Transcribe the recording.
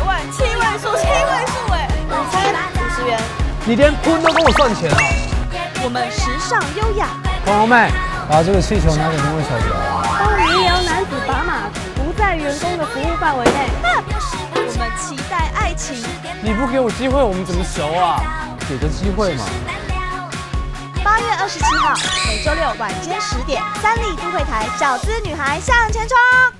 位数哎！午餐50元， 你连喷都跟我算钱啊！ 我们时尚优雅。 彤彤妹，把这个气球拿给那位小姐。 帮你摇男子把马，不在员工的服务范围内。我们期待爱情。 你不给我机会，我们怎么熟啊？给个机会嘛。 8月27号，每周六晚间10点，3立都会台小资女孩向前冲。